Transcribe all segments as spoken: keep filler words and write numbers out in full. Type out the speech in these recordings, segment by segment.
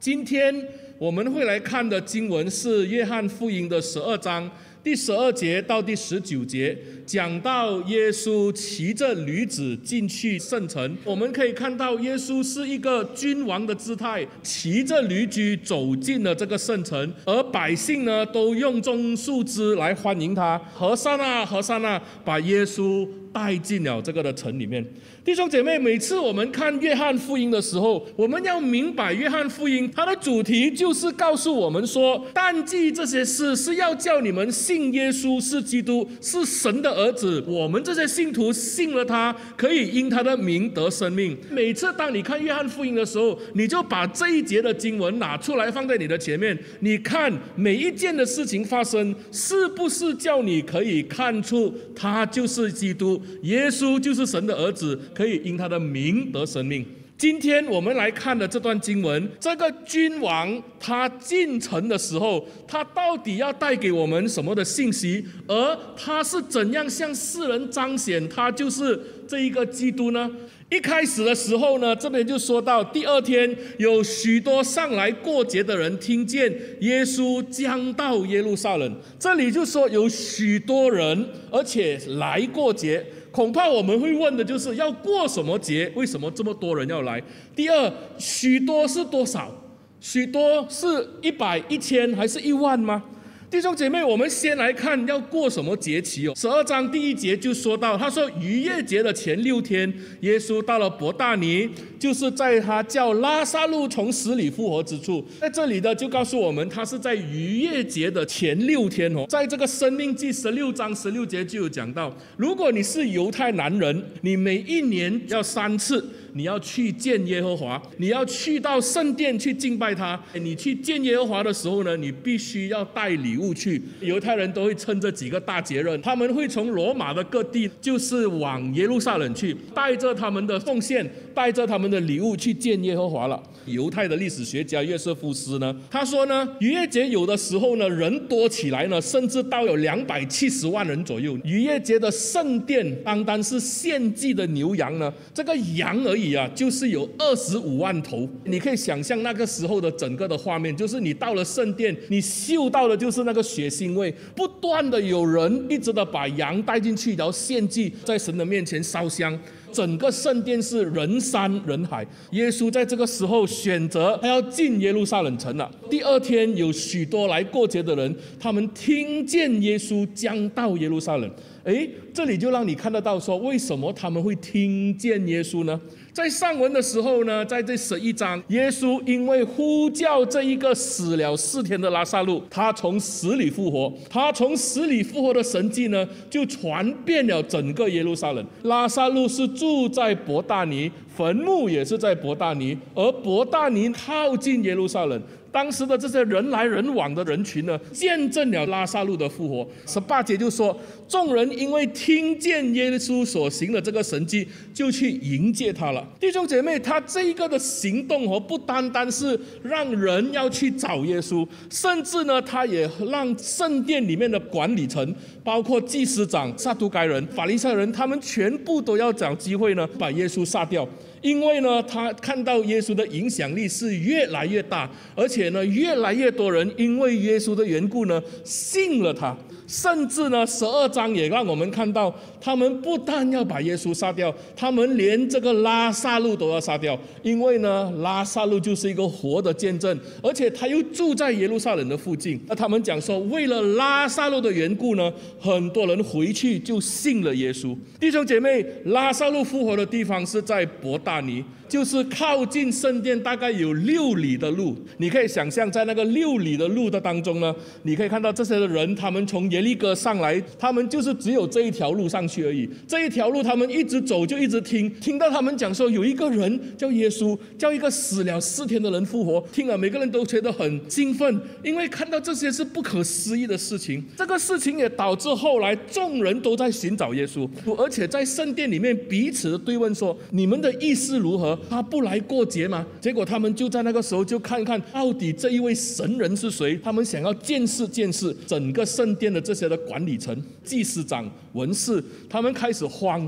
今天我们会来看的经文是约翰福音的十二章第十二节到第十九节，讲到耶稣骑着驴子进去圣城。我们可以看到耶稣是一个君王的姿态，骑着驴驹走进了这个圣城，而百姓呢都用棕树枝来欢迎他，和散那和散那，把耶稣带进了这个的城里面。弟兄姐妹，每次我们看约翰福音的时候，我们要明白约翰福音它的主题就是告诉我们说，但记这些事是要叫你们信耶稣是基督，是神的儿子。我们这些信徒信了他，可以因他的名得生命。每次当你看约翰福音的时候，你就把这一节的经文拿出来放在你的前面，你看每一件的事情发生，是不是叫你可以看出他就是基督，耶稣就是神的儿子，可以因他的名得生命。今天我们来看的这段经文，这个君王他进城的时候，他到底要带给我们什么的信息？而他是怎样向世人彰显他就是这一个基督呢？一开始的时候呢，这边就说到第二天，有许多上来过节的人听见耶稣将到耶路撒冷。这里就说有许多人，而且来过节。恐怕我们会问的就是要过什么节？为什么这么多人要来？第二，许多是多少？许多是一百、一千还是一万吗？弟兄姐妹，我们先来看要过什么节期哦。十二章第一节就说到，他说逾越节的前六天，耶稣到了伯大尼，就是在他叫拉撒路从死里复活之处。在这里的就告诉我们，他是在逾越节的前六天哦。在这个申命记十六章十六节就有讲到，如果你是犹太男人，你每一年要三次。你要去见耶和华，你要去到圣殿去敬拜他。你去见耶和华的时候呢，你必须要带礼物去。犹太人都会趁这几个大节日，他们会从罗马的各地，就是往耶路撒冷去，带着他们的奉献，带着他们的礼物去见耶和华了。犹太的历史学家约瑟夫斯呢，他说呢，逾越节有的时候呢，人多起来呢，甚至到有两百七十万人左右。逾越节的圣殿，单单是献祭的牛羊呢，这个羊而已啊，就是有二十五万头。你可以想象那个时候的整个的画面，就是你到了圣殿，你嗅到的就是那个血腥味，不断的有人一直的把羊带进去，然后献祭，在神的面前烧香。整个圣殿是人山人海。耶稣在这个时候选择他要进耶路撒冷城了。第二天有许多来过节的人，他们听见耶稣将到耶路撒冷。诶，这里就让你看得到说，为什么他们会听见耶稣呢？在上文的时候呢，在这十一章，耶稣因为呼叫这一个死了四天的拉撒路，他从死里复活，他从死里复活的神迹呢，就传遍了整个耶路撒冷。拉撒路是住在伯大尼，坟墓也是在伯大尼，而伯大尼靠近耶路撒冷。当时的这些人来人往的人群呢，见证了拉撒路的复活。十八节就说，众人因为听见耶稣所行的这个神迹，就去迎接他了。弟兄姐妹，他这一个的行动哦，不单单是让人要去找耶稣，甚至呢，他也让圣殿里面的管理层，包括祭司长、撒都该人、法利赛人，他们全部都要找机会呢，把耶稣杀掉。因为呢，他看到耶稣的影响力是越来越大，而且呢，越来越多人因为耶稣的缘故呢，信了他。甚至呢，十二章也让我们看到，他们不但要把耶稣杀掉，他们连这个拉撒路都要杀掉。因为呢，拉撒路就是一个活的见证，而且他又住在耶路撒冷的附近。那他们讲说，为了拉撒路的缘故呢，很多人回去就信了耶稣。弟兄姐妹，拉撒路复活的地方是在伯大尼，就是靠近圣殿大概有六里的路。你可以想象，在那个六里的路的当中呢，你可以看到这些人，他们从耶利哥上来，他们就是只有这一条路上去而已。这一条路他们一直走，就一直听，听到他们讲说有一个人叫耶稣，叫一个死了四天的人复活。听了每个人都觉得很兴奋，因为看到这些是不可思议的事情。这个事情也导致后来众人都在寻找耶稣，而且在圣殿里面彼此的对问说，你们的意思如何？他不来过节吗？结果他们就在那个时候就看看到底这一位神人是谁，他们想要见识见识。整个圣殿的这些的管理层、祭司长、文士，他们开始慌，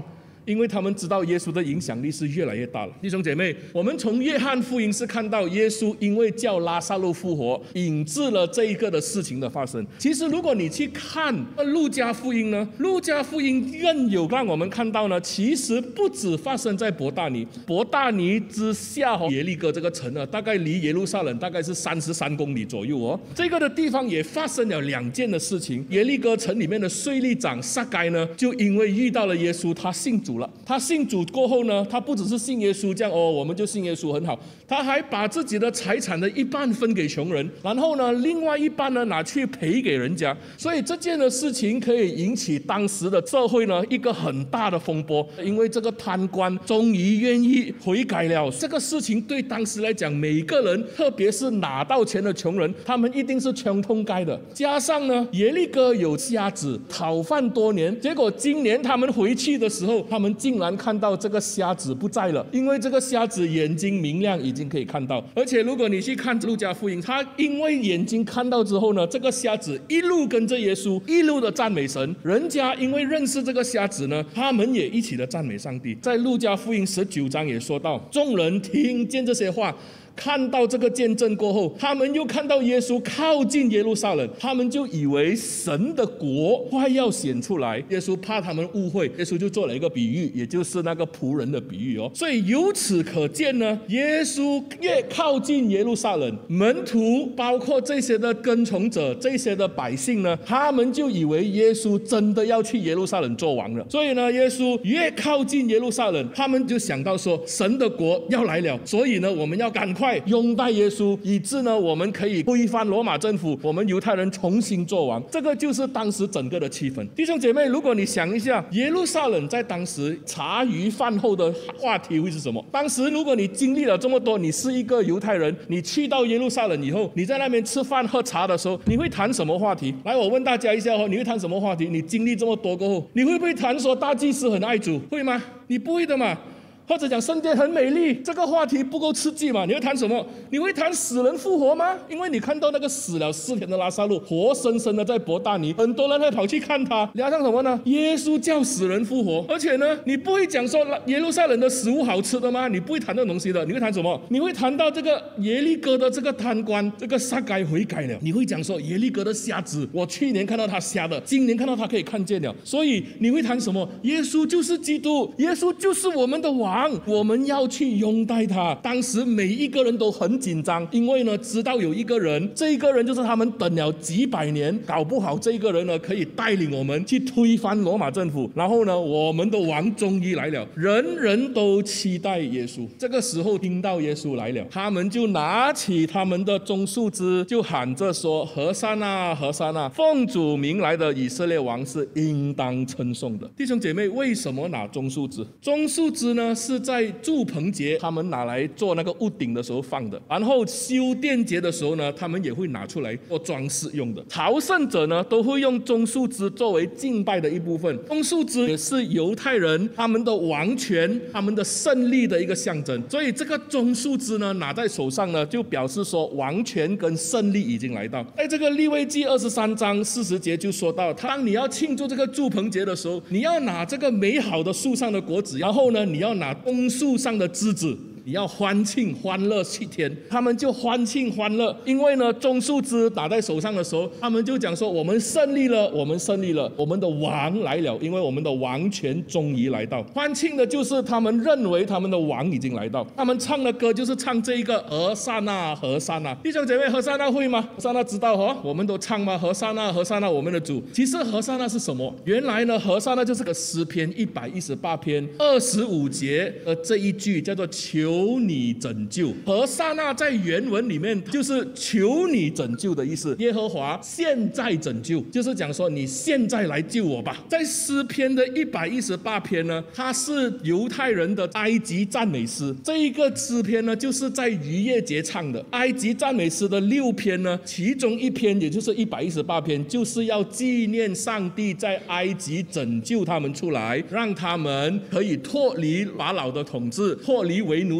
因为他们知道耶稣的影响力是越来越大了。弟兄姐妹，我们从约翰福音是看到耶稣因为叫拉撒路复活，引致了这一个的事情的发生。其实如果你去看路加福音呢，路加福音更有让我们看到呢，其实不止发生在伯大尼，伯大尼之下耶利哥这个城呢，大概离耶路撒冷大概是三十三公里左右哦。这个的地方也发生了两件的事情。耶利哥城里面的税吏长撒该呢，就因为遇到了耶稣，他信主了。他信主过后呢，他不只是信耶稣这样哦，我们就信耶稣很好，他还把自己的财产的一半分给穷人，然后呢，另外一半呢拿去赔给人家。所以这件的事情可以引起当时的社会呢一个很大的风波，因为这个贪官终于愿意悔改了。这个事情对当时来讲，每一个人，特别是拿到钱的穷人，他们一定是穷痛该的。加上呢，耶利哥有瞎子讨饭多年，结果今年他们回去的时候，他们竟然看到这个瞎子不在了，因为这个瞎子眼睛明亮，已经可以看到。而且如果你去看路加福音，他因为眼睛看到之后呢，这个瞎子一路跟着耶稣，一路的赞美神。人家因为认识这个瞎子呢，他们也一起的赞美上帝。在路加福音十九章也说到，众人听见这些话，看到这个见证过后，他们又看到耶稣靠近耶路撒冷，他们就以为神的国快要显出来。耶稣怕他们误会，耶稣就做了一个比喻，也就是那个仆人的比喻哦。所以由此可见呢，耶稣越靠近耶路撒冷，门徒包括这些的跟从者，这些的百姓呢，他们就以为耶稣真的要去耶路撒冷做王了。所以呢，耶稣越靠近耶路撒冷，他们就想到说，神的国要来了，所以呢，我们要赶快拥戴耶稣，以致呢我们可以推翻罗马政府，我们犹太人重新做王。这个就是当时整个的气氛。弟兄姐妹，如果你想一下，耶路撒冷在当时茶余饭后的话题会是什么？当时如果你经历了这么多，你是一个犹太人，你去到耶路撒冷以后，你在那边吃饭喝茶的时候，你会谈什么话题？来，我问大家一下哦，你会谈什么话题？你经历这么多过后，你会不会谈说大祭司很爱主？会吗？你不会的嘛。或者讲圣殿很美丽，这个话题不够刺激嘛？你会谈什么？你会谈死人复活吗？因为你看到那个死了四天的拉撒路活生生的在伯大尼，很多人会跑去看他，加上什么呢？耶稣叫死人复活。而且呢，你不会讲说耶路撒冷的食物好吃的吗？你不会谈这种东西的。你会谈什么？你会谈到这个耶利哥的这个贪官，这个撒该悔改了。你会讲说耶利哥的瞎子，我去年看到他瞎的，今年看到他可以看见了。所以你会谈什么？耶稣就是基督，耶稣就是我们的王，我们要去拥戴他。当时每一个人都很紧张，因为呢知道有一个人，这一个人就是他们等了几百年，搞不好这一个人呢可以带领我们去推翻罗马政府，然后呢我们的王终于来了。人人都期待耶稣。这个时候听到耶稣来了，他们就拿起他们的棕树枝，就喊着说，何沙那何沙那，奉主名来的以色列王是应当称颂的。弟兄姐妹，为什么拿棕树枝？棕树枝呢是在住棚节他们拿来做那个屋顶的时候放的，然后修殿节的时候呢，他们也会拿出来做装饰用的。朝圣者呢都会用棕树枝作为敬拜的一部分。棕树枝也是犹太人他们的王权、他们的胜利的一个象征，所以这个棕树枝呢拿在手上呢，就表示说王权跟胜利已经来到。在这个利未记二十三章四十节就说到，当你要庆祝这个住棚节的时候，你要拿这个美好的树上的果子，然后呢你要拿棕树上的枝子，你要欢庆欢乐七天。他们就欢庆欢乐，因为呢棕树枝打在手上的时候，他们就讲说，我们胜利了，我们胜利了，我们的王来了，因为我们的王权终于来到。欢庆的就是他们认为他们的王已经来到。他们唱的歌就是唱这一个何沙那何沙那。弟兄姐妹，何沙那会吗？何沙那知道哦，我们都唱吗？何沙那何沙那我们的主。其实何沙那是什么？原来呢何沙那就是个诗篇一百一十八篇二十五节的这一句叫做求你拯救。何沙那在原文里面就是求你拯救的意思，耶和华现在拯救，就是讲说你现在来救我吧。在诗篇的一百一十八篇呢，它是犹太人的埃及赞美诗。这一个诗篇呢就是在逾越节唱的。埃及赞美诗的六篇呢，其中一篇也就是一百一十八篇，就是要纪念上帝在埃及拯救他们出来，让他们可以脱离法老的统治，脱离为奴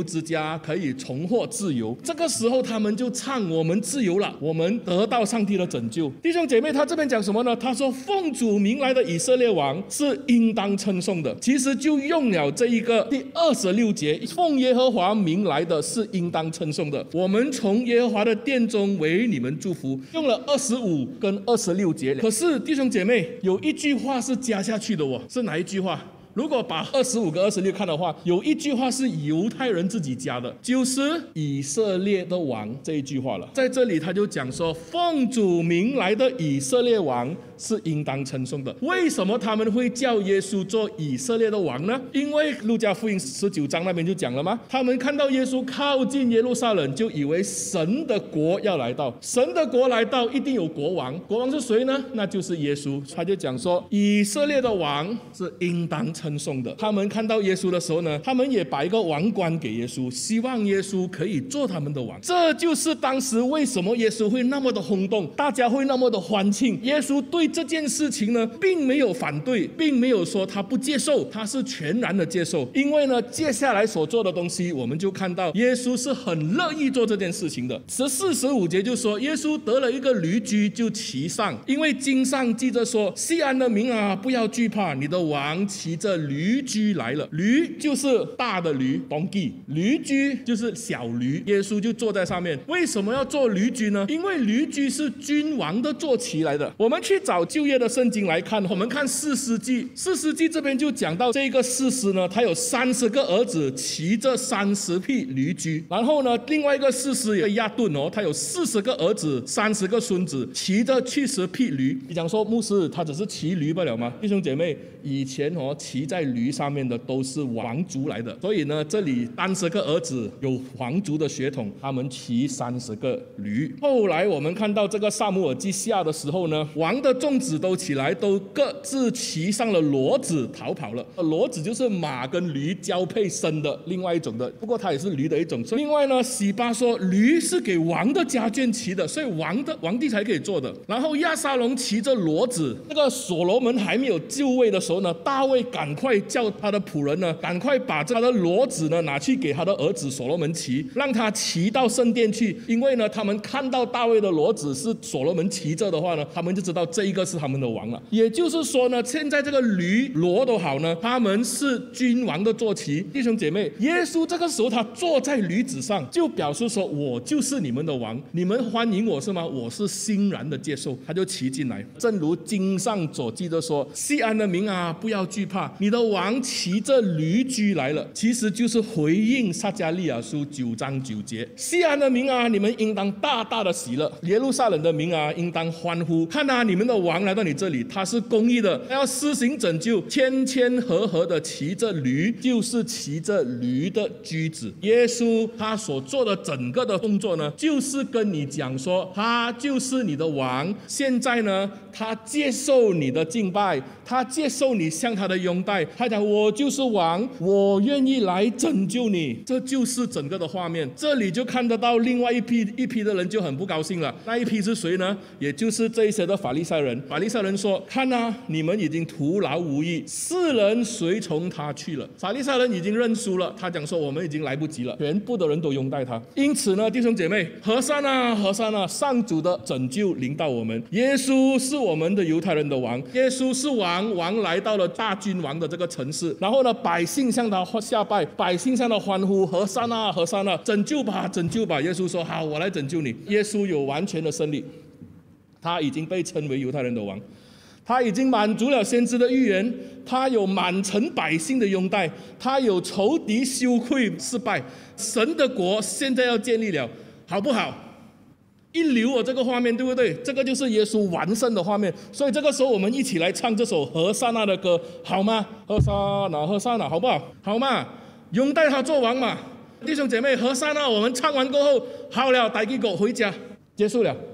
仆之家可以重获自由。这个时候他们就唱我们自由了，我们得到上帝的拯救。弟兄姐妹，他这边讲什么呢？他说奉主名来的以色列王是应当称颂的，其实就用了这一个第二十六节，奉耶和华名来的是应当称颂的，我们从耶和华的殿中为你们祝福，用了二十五跟二十六节。可是弟兄姐妹，有一句话是加下去的哦，是哪一句话？如果把二十五跟二十六看的话，有一句话是犹太人自己加的，就是以色列的王这一句话了。在这里他就讲说，奉主名来的以色列王是应当称颂的。为什么他们会叫耶稣做以色列的王呢？因为路加福音十九章那边就讲了吗？他们看到耶稣靠近耶路撒冷，就以为神的国要来到，神的国来到一定有国王，国王是谁呢？那就是耶稣。他就讲说，以色列的王是应当称颂的。他们看到耶稣的时候呢，他们也把一个王冠给耶稣，希望耶稣可以做他们的王。这就是当时为什么耶稣会那么的轰动，大家会那么的欢庆。耶稣对这件事情呢，并没有反对，并没有说他不接受，他是全然的接受。因为呢，接下来所做的东西，我们就看到耶稣是很乐意做这件事情的。十四、十五节就说，耶稣得了一个驴驹就骑上，因为经上记着说，西安的民啊，不要惧怕，你的王骑着驴驹来了。驴就是大的驴 donkey， 驴驹就是小驴，耶稣就坐在上面。为什么要坐驴驹呢？因为驴驹是君王的坐骑来的。我们去找旧约的圣经来看，我们看士师记，士师记这边就讲到这个士师呢，他有三十个儿子骑着三十匹驴驹，然后呢，另外一个士师也亚顿哦，他有四十个儿子，三十个孙子骑着七十匹驴。你讲说牧师他只是骑驴不了吗？弟兄姐妹，以前哦骑在驴上面的都是王族来的，所以呢，这里三十个儿子有皇族的血统，他们骑三十个驴。后来我们看到这个撒母耳记下的时候呢，王的众子都起来，都各自骑上了骡子逃跑了。骡子就是马跟驴交配生的另外一种的，不过它也是驴的一种。另外呢，洗巴说驴是给王的家眷骑的，所以王的皇帝才可以坐的。然后亚沙龙骑着骡子，那个所罗门还没有就位的时候呢，大卫赶快叫他的仆人呢，赶快把他的骡子呢拿去给他的儿子所罗门骑，让他骑到圣殿去。因为呢，他们看到大卫的骡子是所罗门骑着的话呢，他们就知道这一个是他们的王了。也就是说呢，现在这个驴骡都好呢，他们是君王的坐骑。弟兄姐妹，耶稣这个时候他坐在驴子上，就表示说，我就是你们的王，你们欢迎我是吗？我是欣然的接受。他就骑进来，正如经上所记的说，西安的民啊，不要惧怕，你的王骑着驴驹来了。其实就是回应撒迦利亚书九章九节，西安的民啊，你们应当大大的喜乐，耶路撒冷的民啊，应当欢呼。看啊，你们的王来到你这里，他是公义的，他要施行拯救，谦谦和和的骑着驴，就是骑着驴的驹子。耶稣他所做的整个的动作呢，就是跟你讲说，他就是你的王。现在呢，他接受你的敬拜，他接受你向他的拥戴，他讲我就是王，我愿意来拯救你。这就是整个的画面。这里就看得到另外一批一批的人就很不高兴了。那一批是谁呢？也就是这一些的法利赛人。法利赛人说，看啊，你们已经徒劳无益，世人随从他去了。法利赛人已经认输了，他讲说我们已经来不及了，全部的人都拥戴他。因此呢，弟兄姐妹，和散啊和散啊，上主的拯救临到我们。耶稣是我们的犹太人的王，耶稣是王，王来到了大君王的这个城市，然后呢，百姓向他下拜，百姓向他欢呼，和散啊和散啊，拯救吧拯救吧。耶稣说好，我来拯救你。耶稣有完全的胜利，他已经被称为犹太人的王，他已经满足了先知的预言，他有满城百姓的拥戴，他有仇敌羞愧失败，神的国现在要建立了，好不好？一流哦，这个画面对不对？这个就是耶稣完胜的画面。所以这个时候我们一起来唱这首和散那的歌，好吗？和散那和散那，好不好？好吗？拥戴他做王嘛。弟兄姐妹，和散那我们唱完过后，好了，带给狗回家，结束了，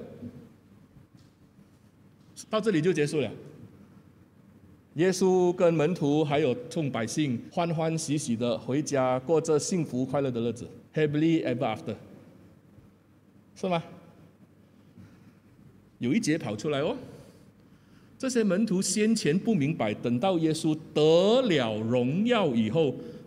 到这里就结束了。耶稣跟门徒还有众百姓欢欢喜喜的回家，过着幸福快乐的日子 ，Happily ever after， 是吗？有一节跑出来哦，这些门徒先前不明白，等到耶稣得了荣耀以后，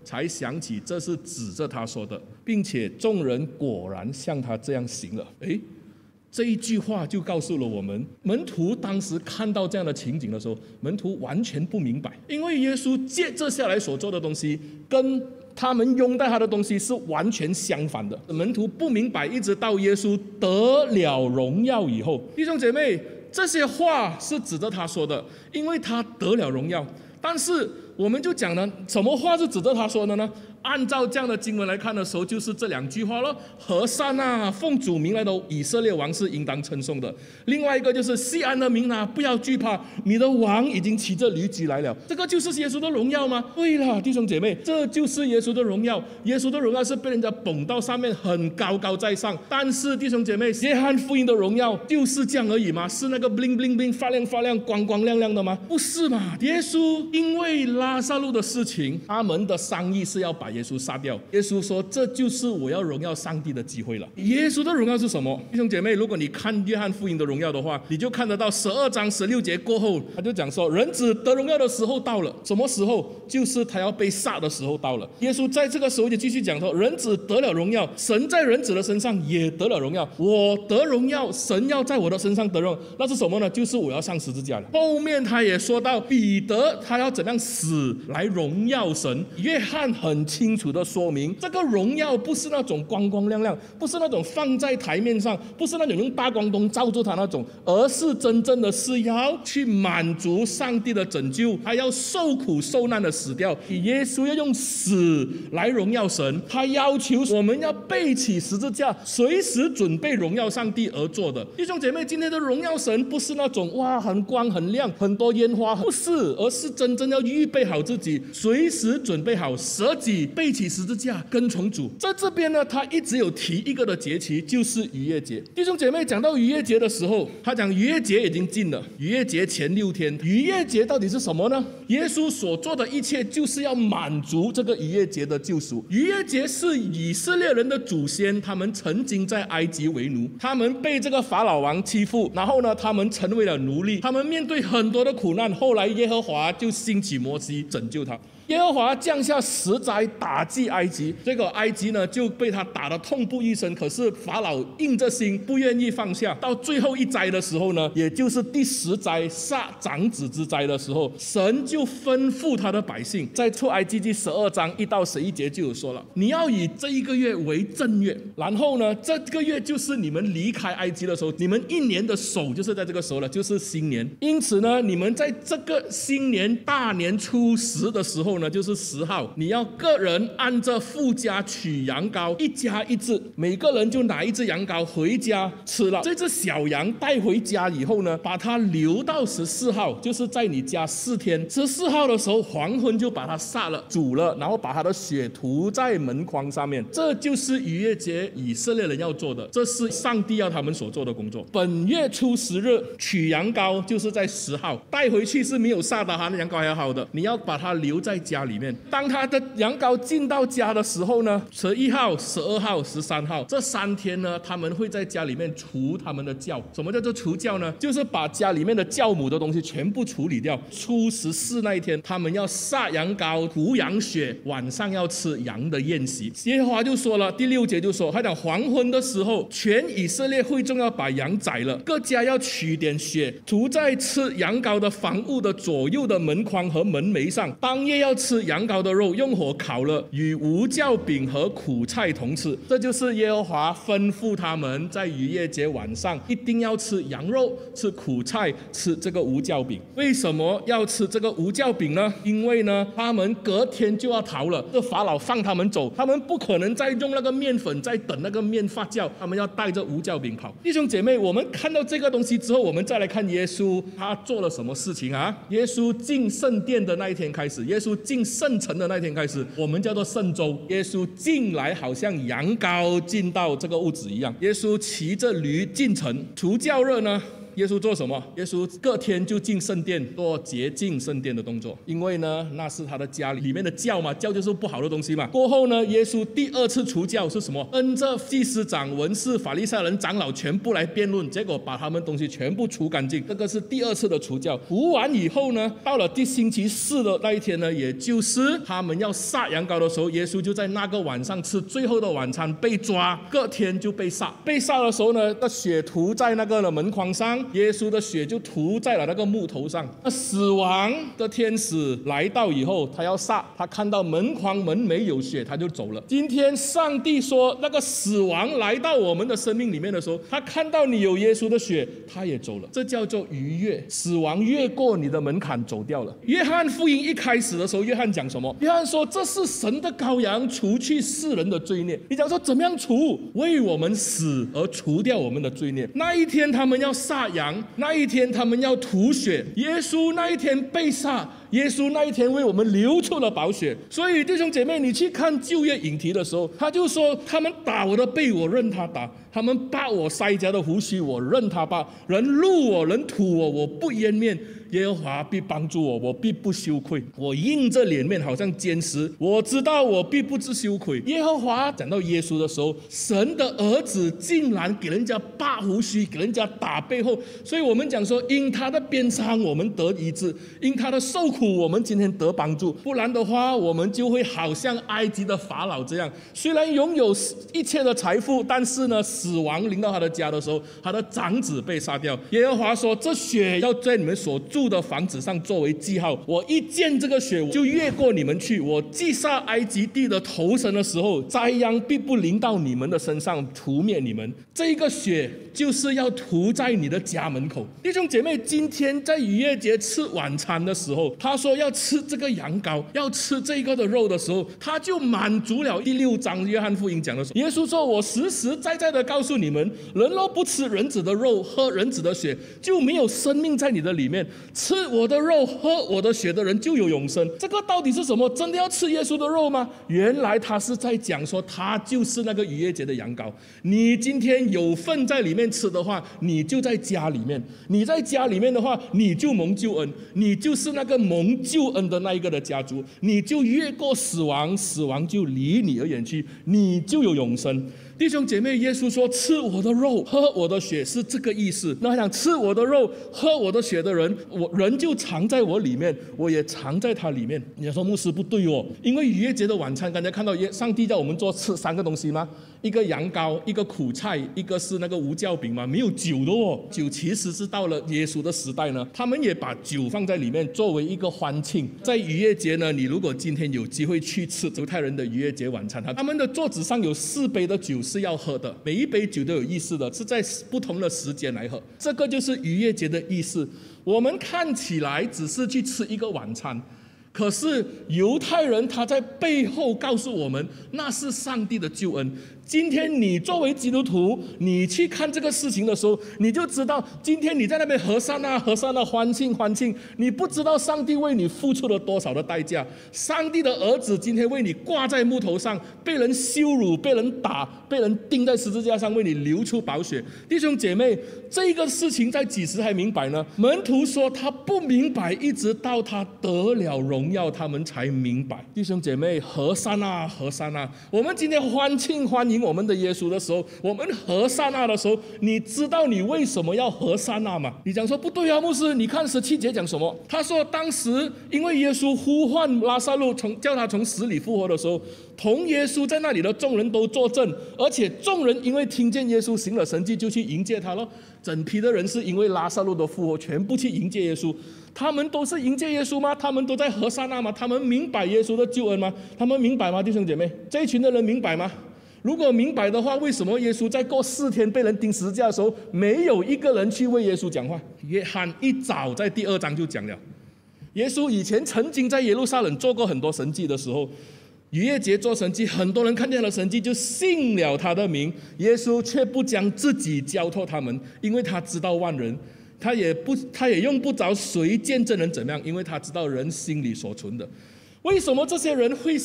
才想起这是指着他说的，并且众人果然像他这样行了。诶，这一句话就告诉了我们，门徒当时看到这样的情景的时候，门徒完全不明白，因为耶稣接着下来所做的东西跟他们拥戴他的东西是完全相反的。门徒不明白，一直到耶稣得了荣耀以后，弟兄姐妹，这些话是指着他说的，因为他得了荣耀。但是我们就讲了，什么话是指着他说的呢？按照这样的经文来看的时候，就是这两句话咯：和散那，奉主名来的以色列王是应当称颂的。另外一个就是西安的民啊，不要惧怕，你的王已经骑着驴驹来了。这个就是耶稣的荣耀吗？对了，弟兄姐妹，这就是耶稣的荣耀。耶稣的荣耀是被人家捧到上面，很高高在上。但是弟兄姐妹，约翰福音的荣耀就是这样而已吗？是那个 bling bling bling 发亮发亮、光光亮亮的吗？不是嘛。耶稣因为拉撒路的事情，他们的商议是要把耶稣杀掉。耶稣说，这就是我要荣耀上帝的机会了。耶稣的荣耀是什么？弟兄姐妹，如果你看约翰福音的荣耀的话，你就看得到十二章十六节过后，他就讲说，人子得荣耀的时候到了。什么时候？就是他要被杀的时候到了。耶稣在这个时候就继续讲说，人子得了荣耀，神在人子的身上也得了荣耀。我得荣耀，神要在我的身上得荣耀，那是什么呢？就是我要上十字架了。后面他也说到，彼得他要怎样死来荣耀神。约翰很清楚的说明，这个荣耀不是那种光光亮亮，不是那种放在台面上，不是那种用大光灯照住他那种，而是真正的是要去满足上帝的拯救，还要受苦受难的死掉。耶稣要用死来荣耀神，他要求我们要背起十字架，随时准备荣耀上帝而做的。弟兄姐妹，今天的荣耀神不是那种哇很光很亮很多烟花，不是，而是真正要预备好自己，随时准备好舍己，背起十字架跟从主。在这边呢，他一直有提一个的节期，就是逾越节。弟兄姐妹，讲到逾越节的时候，他讲逾越节已经近了，逾越节前六天。逾越节到底是什么呢？耶稣所做的一切就是要满足这个逾越节的救赎。逾越节是以色列人的祖先，他们曾经在埃及为奴，他们被这个法老王欺负，然后呢，他们成为了奴隶，他们面对很多的苦难，后来耶和华就兴起摩西拯救他。耶和华降下十灾打击埃及，这个埃及呢就被他打得痛不欲生。可是法老硬着心不愿意放下，到最后一灾的时候呢，也就是第十灾杀长子之灾的时候，神就吩咐他的百姓，在出埃及记十二章一到十一节就有说了，你要以这一个月为正月，然后呢，这个月就是你们离开埃及的时候，你们一年的首就是在这个时候了，就是新年。因此呢，你们在这个新年大年初十的时候呢，就是十号，你要个人按着父家取羊羔，一家一只，每个人就拿一只羊羔回家吃了。这只小羊带回家以后呢，把它留到十四号，就是在你家四天。十四号的时候黄昏就把它杀了，煮了，然后把它的血涂在门框上面。这就是逾越节以色列人要做的，这是上帝要他们所做的工作。本月初十日取羊羔，就是在十号带回去，是没有杀的哈，那羊羔还好的，你要把它留在家里面。当他的羊羔进到家的时候呢，十一号、十二号、十三号这三天呢，他们会在家里面除他们的酵。什么叫做除酵呢？就是把家里面的酵母的东西全部处理掉。初十四那一天，他们要杀羊羔、涂羊血，晚上要吃羊的宴席。耶和华就说了，第六节就说，他讲黄昏的时候，全以色列会众要把羊宰了，各家要取点血，涂在吃羊羔的房屋的左右的门框和门楣上。当夜要吃羊羔的肉，用火烤了，与无酵饼和苦菜同吃。这就是耶和华吩咐他们在逾越节晚上一定要吃羊肉、吃苦菜、吃这个无酵饼。为什么要吃这个无酵饼呢？因为呢，他们隔天就要逃了，这法老放他们走，他们不可能再用那个面粉再等那个面发酵，他们要带着无酵饼跑。弟兄姐妹，我们看到这个东西之后，我们再来看耶稣他做了什么事情啊？耶稣进圣殿的那一天开始，耶稣进圣城的那一天开始，我们叫做圣周。耶稣进来好像羊羔进到这个屋子一样，耶稣骑着驴进城。除酵日呢， 耶稣做什么？耶稣隔天就进圣殿做洁净圣殿的动作，因为呢那是他的家里面的教嘛，教就是不好的东西嘛。过后呢，耶稣第二次除教是什么？跟着祭司长、文士、法利赛人、长老全部来辩论，结果把他们东西全部除干净。这个是第二次的除教。除完以后呢，到了第星期四的那一天呢，也就是他们要杀羊羔的时候，耶稣就在那个晚上吃最后的晚餐，被抓，隔天就被杀。被杀的时候呢，那血涂在那个的门框上，耶稣的血就涂在了那个木头上。那死亡的天使来到以后，他要杀，他看到门框门没有血，他就走了。今天上帝说，那个死亡来到我们的生命里面的时候，他看到你有耶稣的血，他也走了。这叫做逾越，死亡越过你的门槛走掉了。约翰福音一开始的时候，约翰讲什么？约翰说这是神的羔羊，除去世人的罪孽。你讲说怎么样除？为我们死而除掉我们的罪孽。那一天他们要杀羊，那一天他们要吐血，耶稣那一天被杀，耶稣那一天为我们流出了宝血。所以弟兄姐妹，你去看旧约引题的时候，他就说他们打我的背，我任他打；他们拔我腮颊的胡须，我任他拔；人辱我，人吐我，我不掩面。耶和华必帮助我，我必不羞愧。我硬着脸面，好像坚石，我知道我必不知羞愧。耶和华讲到耶稣的时候，神的儿子竟然给人家拔胡须，给人家打背后。所以我们讲说，因他的鞭伤我们得医治，因他的受苦我们今天得帮助。不然的话，我们就会好像埃及的法老这样，虽然拥有一切的财富，但是呢，死亡临到他的家的时候，他的长子被杀掉。耶和华说，这血要在你们所住的房子上作为记号，我一见这个血，我就越过你们去。我击杀埃及地的头神的时候，灾殃必不临到你们的身上，除灭你们。这个血就是要涂在你的家门口。弟兄姐妹，今天在逾越节吃晚餐的时候，他说要吃这个羊羔，要吃这个的肉的时候，他就满足了第六章约翰福音讲的时候，耶稣说，我实实在在的告诉你们，人若不吃人子的肉，喝人子的血，就没有生命在你的里面。吃我的肉喝我的血的人就有永生。这个到底是什么？真的要吃耶稣的肉吗？原来他是在讲说，他就是那个逾越节的羊羔。你今天有份在里面吃的话，你就在家里面；你在家里面的话，你就蒙救恩，你就是那个蒙救恩的那一个的家族，你就越过死亡，死亡就离你而远去，你就有永生。弟兄姐妹，耶稣说吃我的肉喝我的血是这个意思。那想吃我的肉喝我的血的人，我人就藏在我里面，我也藏在他里面。你说牧师不对哦，因为逾越节的晚餐，刚才看到上帝叫我们做吃三个东西吗？一个羊羔，一个苦菜，一个是那个无酵饼嘛，没有酒的哦。酒其实是到了耶稣的时代呢，他们也把酒放在里面作为一个欢庆。在逾越节呢，你如果今天有机会去吃犹太人的逾越节晚餐，他们的桌子上有四杯的酒是要喝的，每一杯酒都有意思的，是在不同的时间来喝。这个就是逾越节的意思。我们看起来只是去吃一个晚餐，可是犹太人他在背后告诉我们，那是上帝的救恩。今天你作为基督徒，你去看这个事情的时候，你就知道，今天你在那边和散那和散那欢庆欢庆，你不知道上帝为你付出了多少的代价。上帝的儿子今天为你挂在木头上，被人羞辱，被人打，被人钉在十字架上，为你流出宝血。弟兄姐妹，这个事情在几时才明白呢？门徒说他不明白，一直到他得了荣耀，他们才明白。弟兄姐妹，和散那和散那，我们今天欢庆欢迎我们的耶稣的时候，我们和散那的时候，你知道你为什么要和散那吗？你讲说不对啊，牧师，你看十七节讲什么？他说当时因为耶稣呼唤拉撒路，从叫他从死里复活的时候，同耶稣在那里的众人都作证，而且众人因为听见耶稣行了神迹，就去迎接他咯。整批的人是因为拉撒路的复活，全部去迎接耶稣。他们都是迎接耶稣吗？他们都在和散那吗？他们明白耶稣的救恩吗？他们明白吗？弟兄姐妹，这一群的人明白吗？如果明白的话，为什么耶稣在过四天被人钉十字架的时候，没有一个人去为耶稣讲话？约翰一早在第二章就讲了，耶稣以前曾经在耶路撒冷做过很多神迹的时候，逾越节做神迹，很多人看见了神迹就信了他的名，耶稣却不将自己交托他们，因为他知道万人，他也不他也用不着谁见证人怎么样，因为他知道人心里所存的。为什么这些人会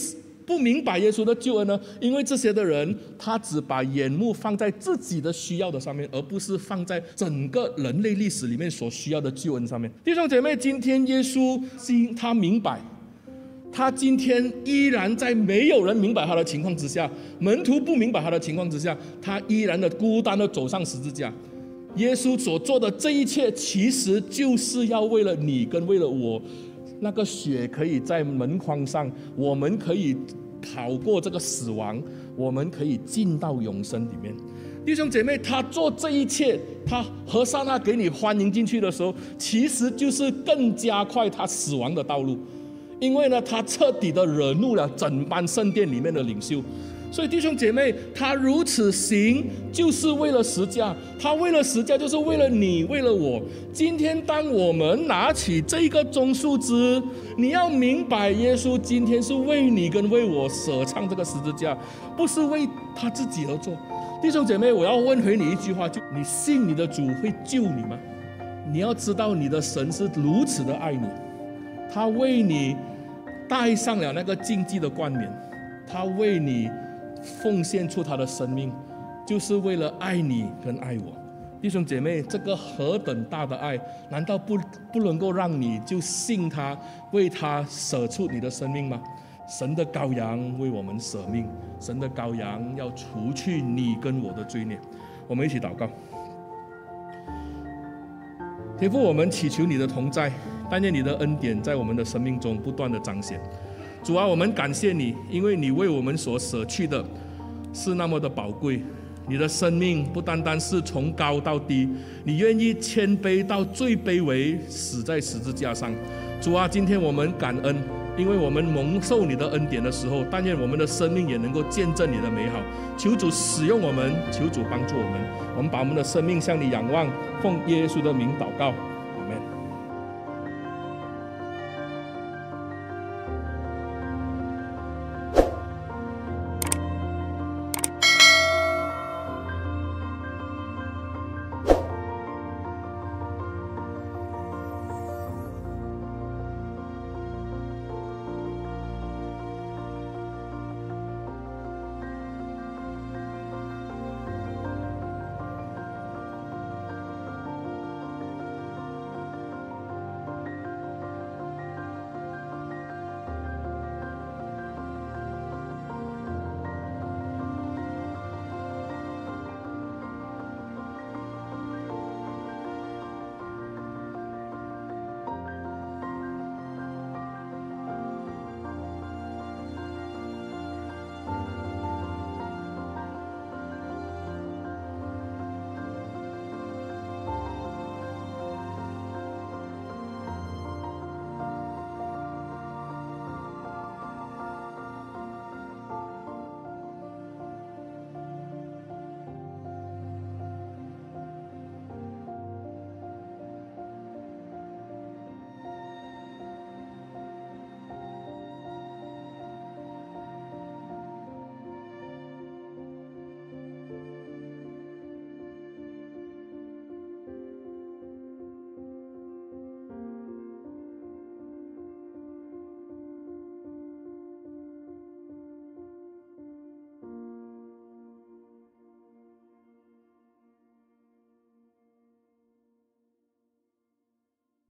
不明白耶稣的救恩呢？因为这些的人，他只把眼目放在自己的需要的上面，而不是放在整个人类历史里面所需要的救恩上面。弟兄姐妹，今天耶稣心他明白，他今天依然在没有人明白他的情况之下，门徒不明白他的情况之下，他依然的孤单的走上十字架。耶稣所做的这一切，其实就是要为了你跟为了我，那个血可以在门框上，我们可以跑过这个死亡，我们可以进到永生里面。弟兄姐妹，他做这一切，他和撒那给你欢迎进去的时候，其实就是更加快他死亡的道路。因为呢，他彻底的惹怒了整班圣殿里面的领袖。所以弟兄姐妹，他如此行就是为了十架，他为了十架就是为了你，为了我。今天当我们拿起这个棕树枝，你要明白耶稣今天是为你跟为我舍上这个十字架，不是为他自己而做。弟兄姐妹，我要问回你一句话，就你信你的主会救你吗？你要知道你的神是如此的爱你，他为你戴上了那个荆棘的冠冕，他为你奉献出他的生命，就是为了爱你跟爱我。弟兄姐妹，这个何等大的爱，难道不不能够让你就信他，为他舍出你的生命吗？神的羔羊为我们舍命，神的羔羊要除去你跟我的罪孽。我们一起祷告。天父，我们祈求你的同在，但愿你的恩典在我们的生命中不断的彰显。主啊，我们感谢你，因为你为我们所舍去的是那么的宝贵。你的生命不单单是从高到低，你愿意谦卑到最卑微，死在十字架上。主啊，今天我们感恩，因为我们蒙受你的恩典的时候，但愿我们的生命也能够见证你的美好。求主使用我们，求主帮助我们。我们把我们的生命向你仰望，奉耶稣的名祷告。